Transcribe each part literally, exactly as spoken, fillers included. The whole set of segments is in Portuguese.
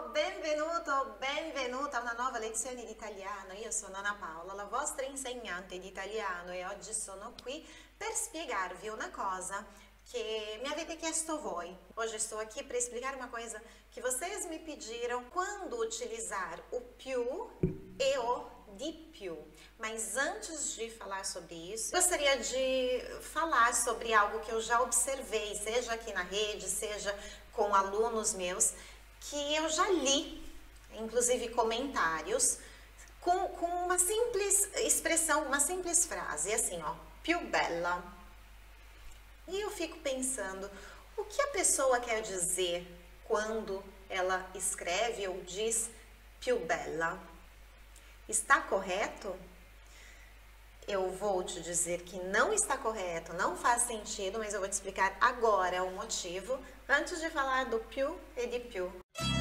benvenuto, benvenuta a una nuova lezione di italiano. Io sono Ana Paola, la vostra insegnante di italiano, e oggi sono qui per spiegarvi una cosa que me avete chiesto voi. Hoje estou aqui para explicar uma coisa que vocês me pediram, quando utilizar o più e o di più. Mas antes de falar sobre isso, gostaria de falar sobre algo que eu já observei, seja aqui na rede, seja com alunos meus, que eu já li, inclusive comentários, com, com uma simples expressão, uma simples frase, assim, ó, più bella. E eu fico pensando, o que a pessoa quer dizer quando ela escreve ou diz più bella? Está correto? Eu vou te dizer que não está correto, não faz sentido, mas eu vou te explicar agora o motivo, antes de falar do più e di più.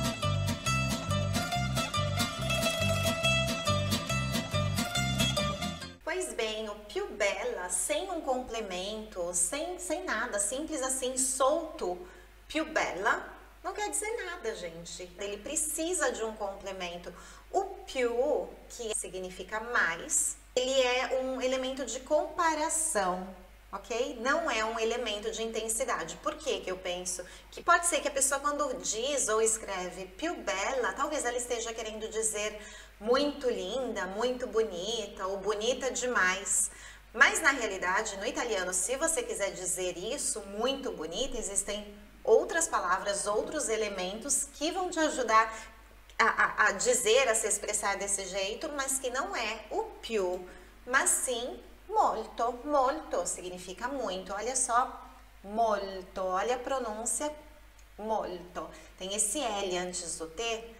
Pois bem, o più bella, sem um complemento, sem, sem nada, simples assim, solto, più bella, não quer dizer nada, gente. Ele precisa de um complemento. O più, que significa mais, ele é um elemento de comparação, ok? Não é um elemento de intensidade. Por que que eu penso? Que pode ser que a pessoa, quando diz ou escreve più bella, talvez ela esteja querendo dizer muito linda, muito bonita ou bonita demais. Mas na realidade, no italiano, se você quiser dizer isso, muito bonita, existem outras palavras, outros elementos que vão te ajudar a, a, a dizer, a se expressar desse jeito, mas que não é o più, mas sim molto. Molto significa muito, olha só, molto, olha a pronúncia, molto. Tem esse L antes do T.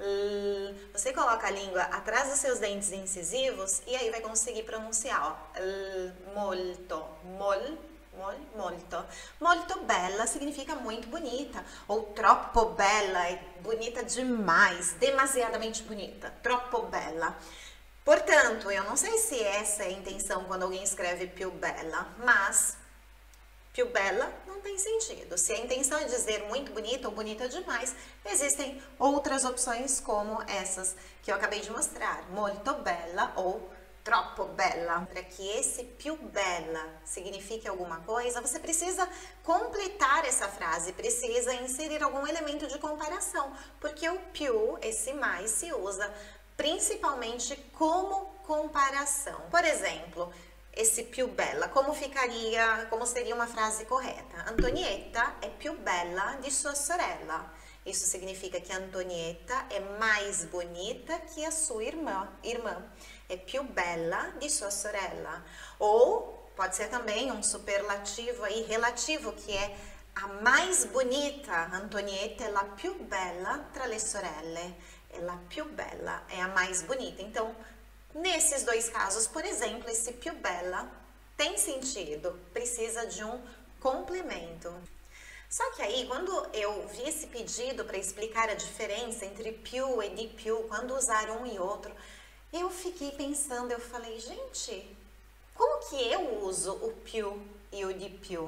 Você coloca a língua atrás dos seus dentes incisivos e aí vai conseguir pronunciar, ó, molto, mol, mol, molto. Molto bella significa muito bonita, ou troppo bella, é bonita demais, demasiadamente bonita, troppo bella. Portanto, eu não sei se essa é a intenção quando alguém escreve più bella, mas più bella não tem sentido. Se a intenção é dizer muito bonita ou bonita demais, existem outras opções como essas que eu acabei de mostrar, molto bella ou troppo bella. Para que esse più bella signifique alguma coisa, você precisa completar essa frase, precisa inserir algum elemento de comparação, porque o più, esse mais, se usa principalmente como comparação. Por exemplo, esse più bella, como ficaria, como seria uma frase correta? Antonietta è più bella di sua sorella. Isso significa que a Antonietta é mais bonita que a sua irmã. irmã. É più bella di sua sorella. Ou pode ser também um superlativo aí relativo, que é a mais bonita. Antonietta è la più bella tra le sorelle. É la più bella, é a mais bonita. Então, nesses dois casos, por exemplo, esse più bella tem sentido, precisa de um complemento. Só que aí, quando eu vi esse pedido para explicar a diferença entre più e di più, quando usar um e outro, eu fiquei pensando, eu falei, gente, como que eu uso o più e o di più?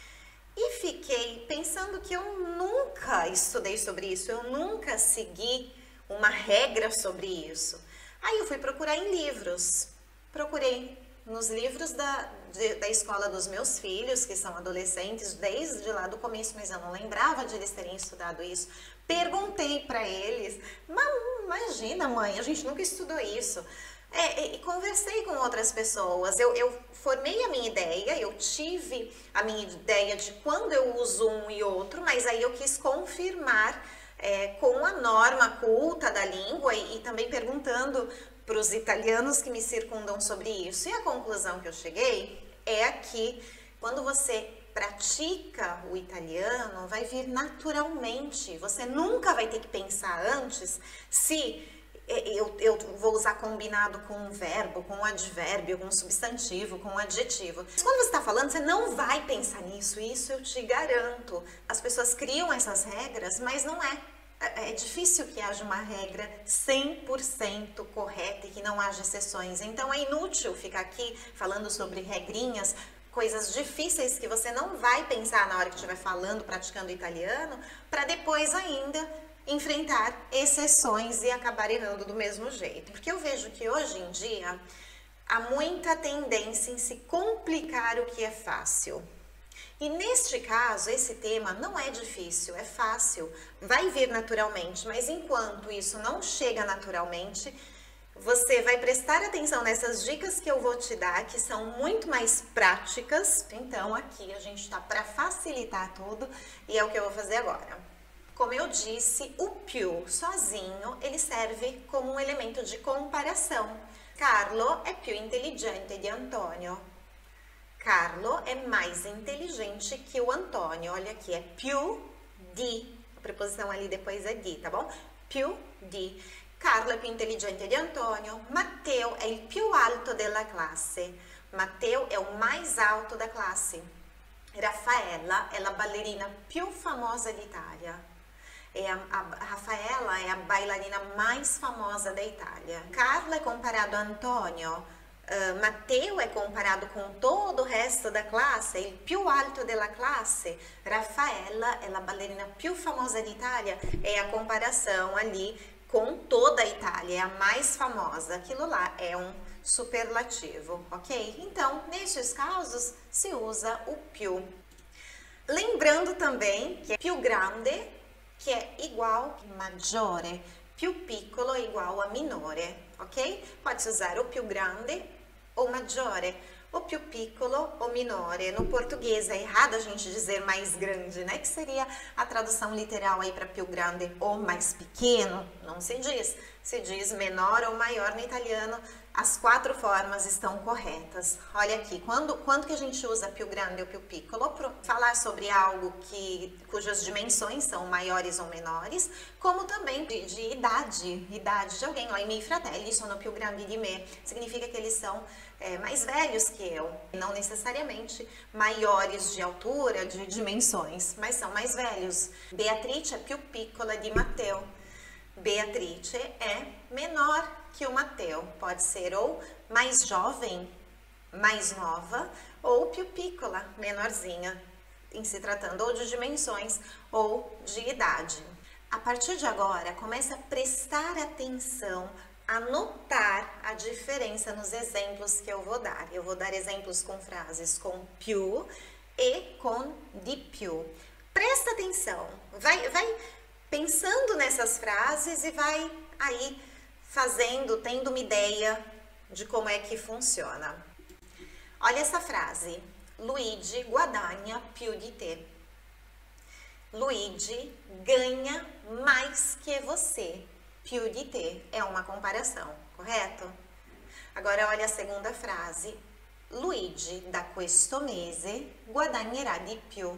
E fiquei pensando que eu nunca estudei sobre isso, eu nunca segui uma regra sobre isso. Aí eu fui procurar em livros, procurei nos livros da, de, da escola dos meus filhos, que são adolescentes, desde lá do começo, mas eu não lembrava de eles terem estudado isso. Perguntei para eles, mas imagina, mãe, a gente nunca estudou isso. É, e conversei com outras pessoas, eu, eu formei a minha ideia, eu tive a minha ideia de quando eu uso um e outro, mas aí eu quis confirmar É, com a norma culta da língua e, e também perguntando para os italianos que me circundam sobre isso. E a conclusão que eu cheguei é que quando você pratica o italiano, vai vir naturalmente. Você nunca vai ter que pensar antes se eu, eu vou usar combinado com um verbo, com um advérbio, com um substantivo, com um adjetivo. Mas quando você está falando, você não vai pensar nisso, isso eu te garanto. As pessoas criam essas regras, mas não é. É difícil que haja uma regra cem por cento correta e que não haja exceções. Então é inútil ficar aqui falando sobre regrinhas, coisas difíceis que você não vai pensar na hora que estiver falando, praticando italiano, para depois ainda enfrentar exceções e acabar errando do mesmo jeito. Porque eu vejo que hoje em dia há muita tendência em se complicar o que é fácil. E neste caso, esse tema não é difícil, é fácil, vai vir naturalmente, mas enquanto isso não chega naturalmente, você vai prestar atenção nessas dicas que eu vou te dar, que são muito mais práticas. Então aqui a gente tá para facilitar tudo e é o que eu vou fazer agora. Como eu disse, o più sozinho, ele serve como um elemento de comparação. Carlo é più intelligente di Antonio. Carlo é mais inteligente que o Antônio. Olha aqui, é più di. A preposição ali depois é di, tá bom? Più di. Carlo è più intelligente di Antonio. Matteo è il più alto della classe. Matteo è o mais alto da classe. Raffaella è la ballerina più famosa d'Italia. E a, a Raffaella è a bailarina mais famosa da Itália. Carlo é comparado a Antonio. Uh, Matteo é comparado com todo o resto da classe, il più alto della classe. Raffaella è la ballerina più famosa d'Italia. É a comparação ali com toda a Itália, é a mais famosa. Aquilo lá é um superlativo, ok? Então, nestes casos, se usa o più. Lembrando também que é più grande, que é igual a maggiore, più piccolo é igual a minore, ok? Pode usar o più grande ou maggiore, o più piccolo ou minore. No português é errado a gente dizer mais grande, né? Que seria a tradução literal aí para più grande ou mais pequeno, não se diz. Se diz menor ou maior no italiano, as quatro formas estão corretas. Olha aqui, quando, quando que a gente usa più grande ou più piccolo? Para falar sobre algo que, cujas dimensões são maiores ou menores, como também de, de idade, idade de alguém. Ó, i miei fratelli sono più grandi di me, significa que eles são é, mais velhos que eu, não necessariamente maiores de altura, de dimensões, mas são mais velhos. Beatrice è più piccola di Matteo. Beatrice é menor que o Matteo, pode ser ou mais jovem, mais nova, ou più piccola, menorzinha, em se tratando ou de dimensões ou de idade. A partir de agora, comece a prestar atenção, a notar a diferença nos exemplos que eu vou dar. Eu vou dar exemplos com frases com più e com di più. Presta atenção, vai, vai pensando nessas frases e vai aí fazendo, tendo uma ideia de como é que funciona. Olha essa frase, Luigi guadagna più di te. Luigi ganha mais que você. Più di te é uma comparação, correto? Agora olha a segunda frase, Luigi da questo mese guadagnerà di più.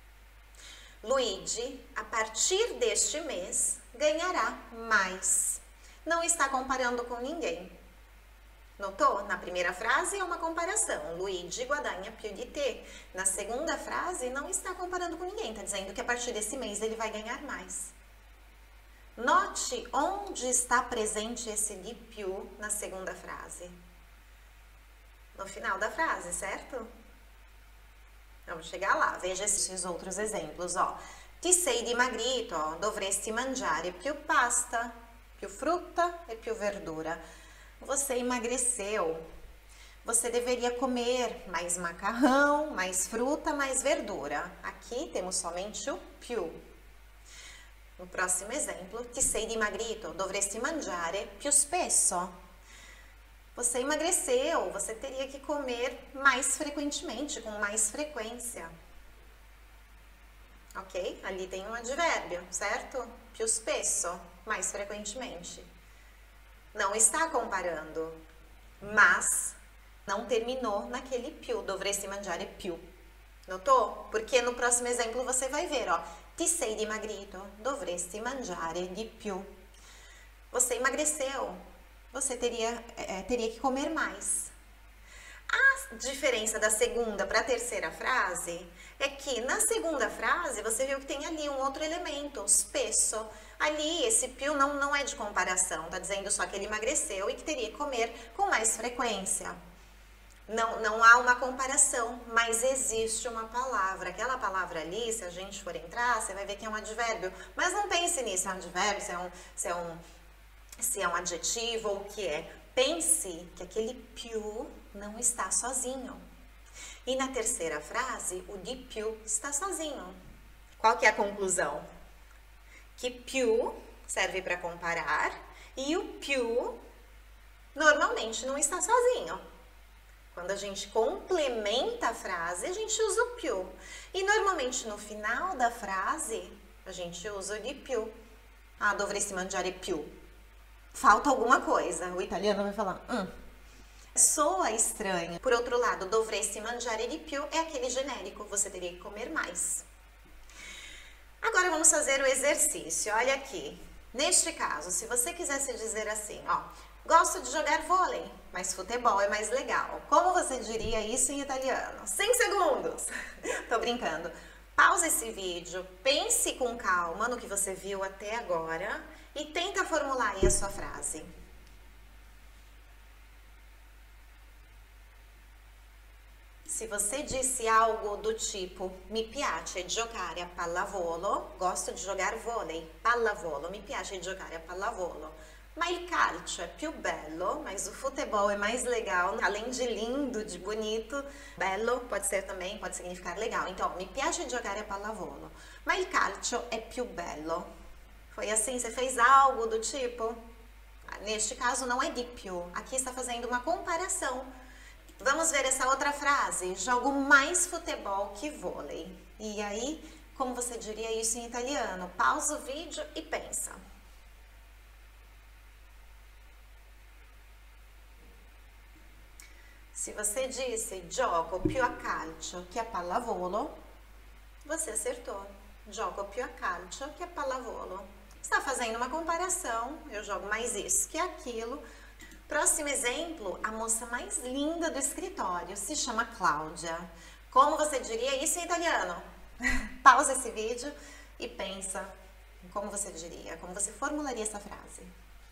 Luigi, a partir deste mês, ganhará mais. Não está comparando com ninguém. Notou? Na primeira frase é uma comparação. Luigi guadagna più di te. Na segunda frase, não está comparando com ninguém. Está dizendo que a partir desse mês ele vai ganhar mais. Note onde está presente esse di più na segunda frase. No final da frase, certo? Vamos chegar lá, veja esses outros exemplos, ó. Ti sei dimagrito, dovresti mangiare più pasta, più frutta e più verdura. Você emagreceu, você deveria comer mais macarrão, mais fruta, mais verdura. Aqui temos somente o più. No próximo exemplo, ti sei dimagrito, dovresti mangiare più spesso. Você emagreceu, você teria que comer mais frequentemente, com mais frequência. Ok? Ali tem um advérbio, certo? Più spesso, mais frequentemente. Não está comparando, mas não terminou naquele più, dovresti mangiare più. Notou? Porque no próximo exemplo você vai ver, ó. Ti sei dimagrito, dovresti mangiare di più. Você emagreceu. Você teria, é, teria que comer mais. A diferença da segunda para a terceira frase é que na segunda frase você viu que tem ali um outro elemento, spesso. Ali esse più não, não é de comparação, tá dizendo só que ele emagreceu e que teria que comer com mais frequência. Não, não há uma comparação, mas existe uma palavra. Aquela palavra ali, se a gente for entrar, você vai ver que é um advérbio. Mas não pense nisso, é um advérbio, se é um, se é um, se é um adjetivo ou o que é. Pense que aquele più não está sozinho. E na terceira frase, o di più está sozinho. Qual que é a conclusão? Que più serve para comparar e o più normalmente não está sozinho. Quando a gente complementa a frase, a gente usa o più. E normalmente no final da frase, a gente usa o di più. Ah, dovresti mangiare più. Falta alguma coisa. O italiano vai falar, hum. Soa estranho. Por outro lado, dovresti mangiare di più é aquele genérico, você teria que comer mais. Agora vamos fazer o exercício. Olha aqui. Neste caso, se você quisesse dizer assim, ó, gosto de jogar vôlei, mas futebol é mais legal. Como você diria isso em italiano? cinco segundos. Tô brincando. Pausa esse vídeo, pense com calma no que você viu até agora e tenta formular aí a sua frase. Se você disse algo do tipo, mi piace giocare a pallavolo, gosto de jogar vôlei, pallavolo, mi piace giocare a pallavolo. Ma il calcio é più bello, mas o futebol é mais legal, além de lindo, de bonito, bello pode ser também, pode significar legal. Então, mi piace giocare a pallavolo, ma il calcio é più bello. Foi assim, você fez algo do tipo? Neste caso não é di più, aqui está fazendo uma comparação. Vamos ver essa outra frase, jogo mais futebol que vôlei. E aí, como você diria isso em italiano? Pausa o vídeo e pensa. Se você disse gioco più a calcio che a pallavolo, você acertou. Gioco più a calcio che a pallavolo. Está fazendo uma comparação, eu jogo mais isso que aquilo. Próximo exemplo, a moça mais linda do escritório se chama Cláudia. Como você diria isso em italiano? Pausa esse vídeo e pensa em como você diria, como você formularia essa frase.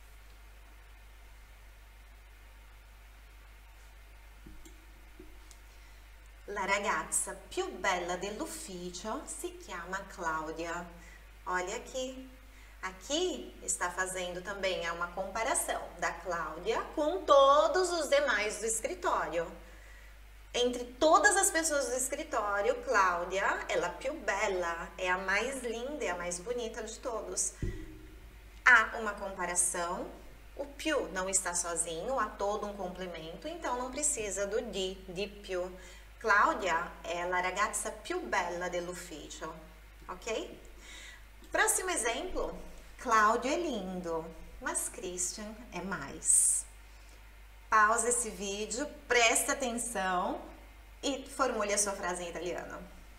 La ragazza più bella dell'ufficio si chiama Cláudia. Olha aqui. Aqui está fazendo também uma comparação da Cláudia com todos os demais do escritório. Entre todas as pessoas do escritório, Cláudia é a più bella, é a mais linda, é a mais bonita de todos. Há uma comparação, o più não está sozinho, há todo um complemento, então não precisa do di, di più. Cláudia è la ragazza più bella dell'ufficio, ok? Próximo exemplo, Cláudio é lindo, mas Christian é mais. Pausa esse vídeo, presta atenção e formule a sua frase em italiano.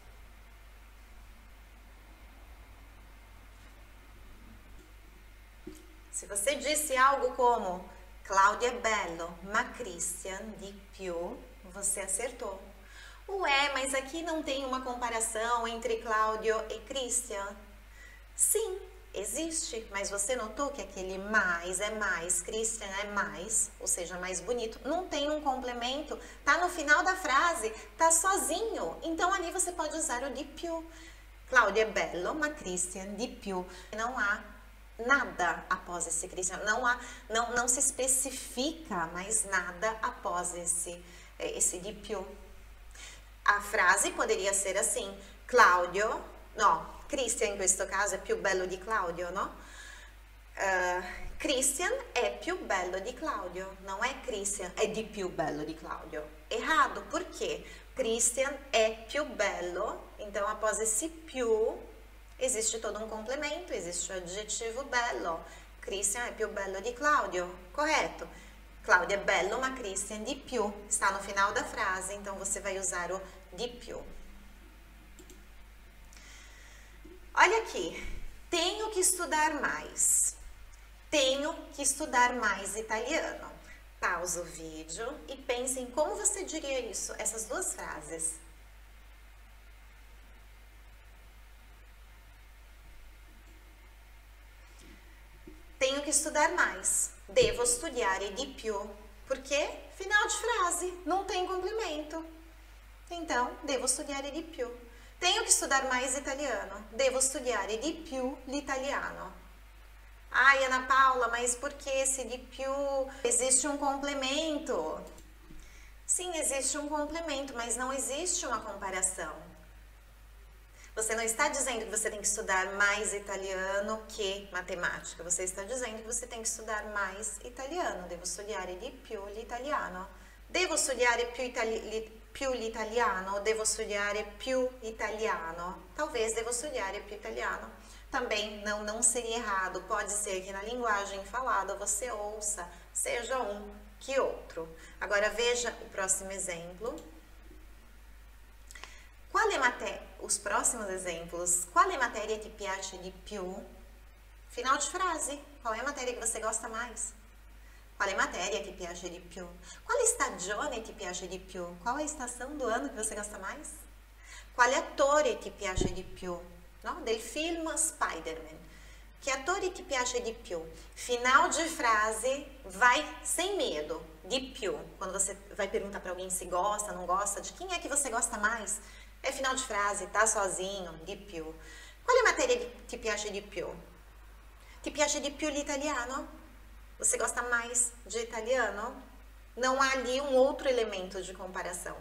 Se você disse algo como Cláudio é bello, ma Christian di più, você acertou. Ué, mas aqui não tem uma comparação entre Cláudio e Christian? Sim, existe, mas você notou que aquele mais é mais, Christian é mais, ou seja, mais bonito, não tem um complemento, tá no final da frase, tá sozinho, então ali você pode usar o di più. Cláudio é bello, ma Christian di più. Não há nada após esse Christian, não há, não, não se especifica mais nada após esse, esse di più. A frase poderia ser assim, Claudio, no, Christian in questo caso è più bello di Claudio, no? Uh, Christian è più bello di Claudio, não é Christian è di più bello di Claudio. Errado, por quê? Christian è più bello, então após esse più, existe todo um complemento, existe o adjetivo bello. Christian è più bello di Claudio, correto? Cláudio é bello, ma Christian di più. Está no final da frase, então você vai usar o di più. Olha aqui, tenho que estudar mais. Tenho que estudar mais italiano. Pausa o vídeo e pense em como você diria isso, essas duas frases. Tenho que estudar mais. Devo studiare di più. Porque final de frase, não tem complemento. Então, devo studiare di più. Tenho que estudar mais italiano. Devo studiare di più l'italiano. Ai, Ana Paula, mas por que esse di più? Existe um complemento. Sim, existe um complemento, mas não existe uma comparação. Você não está dizendo que você tem que estudar mais italiano que matemática. Você está dizendo que você tem que estudar mais italiano. Devo studiare di più l'italiano. Devo studiare più, itali più l'italiano. Devo studiare più italiano. Talvez devo studiare più italiano. Também não, não seria errado. Pode ser que na linguagem falada você ouça, seja um que outro. Agora veja o próximo exemplo. Quale matéria, os próximos exemplos, quale matéria ti piace di più? Final de frase, qual é a matéria que você gosta mais? Quale matéria ti piace di più? Quale stagione ti piace di più? Qual é a estação do ano que você gosta mais? Quale attore ti piace di più? No? Del film Spider-Man. Que attore ti piace di più? Final de frase, vai sem medo, di più. Quando você vai perguntar para alguém se gosta, não gosta, de quem é que você gosta mais? É final de frase, tá sozinho, di più. Quale matéria ti piace di più? Ti piace di più l'italiano? Você gosta mais de italiano? Não há ali um outro elemento de comparação.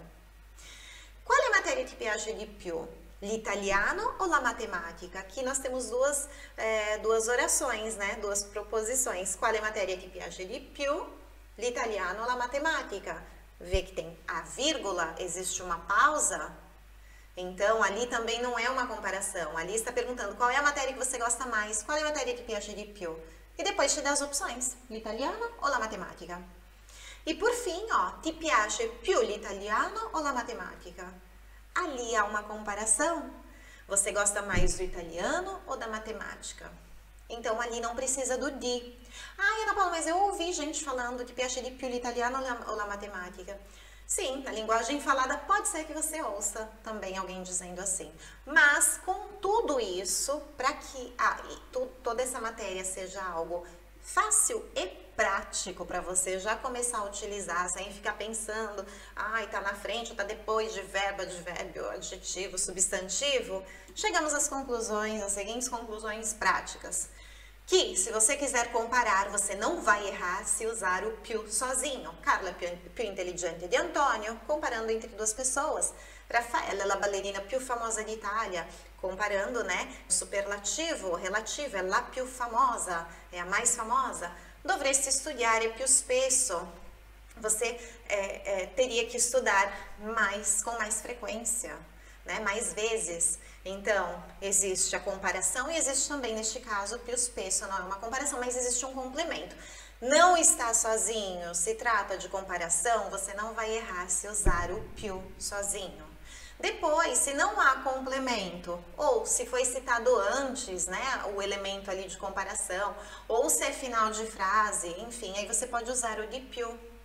Quale matéria ti piace di più? L'italiano ou la matematica? Aqui nós temos duas, é, duas orações, né? Duas proposições. Quale matéria ti piace di più? L'italiano ou la matematica? Vê que tem a vírgula, existe uma pausa. Então, ali também não é uma comparação. Ali está perguntando qual é a matéria que você gosta mais, qual é a matéria que piace di più. E depois te dá as opções, l'italiano ou la matematica. E por fim, ó, ti piace più l'italiano ou la matematica? Ali há uma comparação. Você gosta mais do italiano ou da matemática? Então, ali não precisa do di. Ah, Ana Paula, mas eu ouvi gente falando que piace di più l'italiano ou la matematica. Sim, na linguagem falada pode ser que você ouça também alguém dizendo assim. Mas com tudo isso, para que ah, tu, toda essa matéria seja algo fácil e prático para você já começar a utilizar, sem ficar pensando, ai, tá na frente ou tá depois de verbo, advérbio, adjetivo, substantivo, chegamos às conclusões, às seguintes conclusões práticas. Que, se você quiser comparar, você não vai errar se usar o più sozinho. Carla é più, più intelligente di Antonio, comparando entre duas pessoas. Raffaella é a ballerina più famosa d'Italia, comparando, né, superlativo, relativo, é la più famosa, é a mais famosa. Dovresti studiare più spesso. Você é, é, teria que estudar mais, com mais frequência, né, mais vezes. Então, existe a comparação e existe também, neste caso, più spesso, não é uma comparação, mas existe um complemento. Não está sozinho, se trata de comparação, você não vai errar se usar o più sozinho. Depois, se não há complemento, ou se foi citado antes, né, o elemento ali de comparação, ou se é final de frase, enfim, aí você pode usar o di più.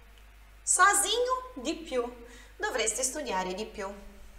Sozinho, di più. Dovresti studiare di più.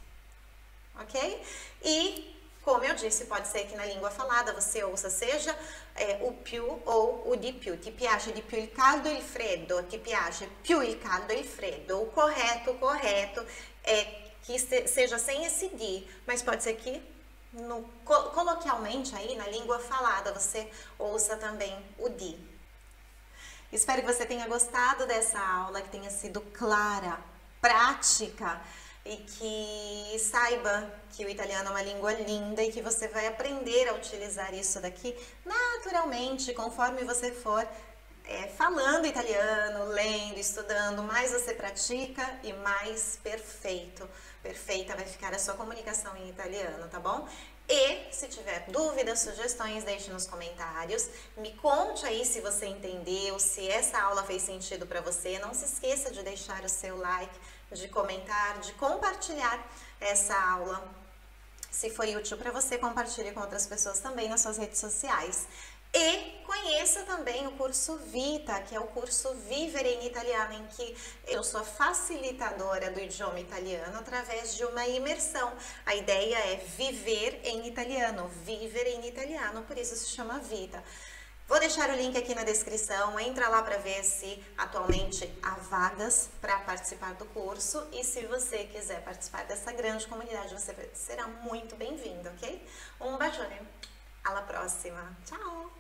Ok? E, como eu disse, pode ser que na língua falada você ouça seja é, o più ou o di più. Ti piace di più il caldo e il freddo? Ti piace più il caldo e il freddo? O correto, o correto é que seja sem esse di, mas pode ser que no, coloquialmente aí na língua falada você ouça também o di. Espero que você tenha gostado dessa aula, que tenha sido clara, prática, e que saiba que o italiano é uma língua linda e que você vai aprender a utilizar isso daqui naturalmente, conforme você for é, falando italiano, lendo, estudando, mais você pratica e mais perfeito, perfeita vai ficar a sua comunicação em italiano, tá bom? E se tiver dúvidas, sugestões, deixe nos comentários. Me conte aí se você entendeu, se essa aula fez sentido para você. Não se esqueça de deixar o seu like, de comentar, de compartilhar essa aula. Se foi útil para você, compartilhe com outras pessoas também nas suas redes sociais. E conheça também o curso Vita, que é o curso Vivere in Italiano, em que eu sou facilitadora do idioma italiano através de uma imersão. A ideia é viver em italiano, vivere in italiano, por isso se chama Vita. Vou deixar o link aqui na descrição, entra lá para ver se atualmente há vagas para participar do curso e se você quiser participar dessa grande comunidade, você será muito bem-vindo, ok? Um bacione, alla prossima, ciao!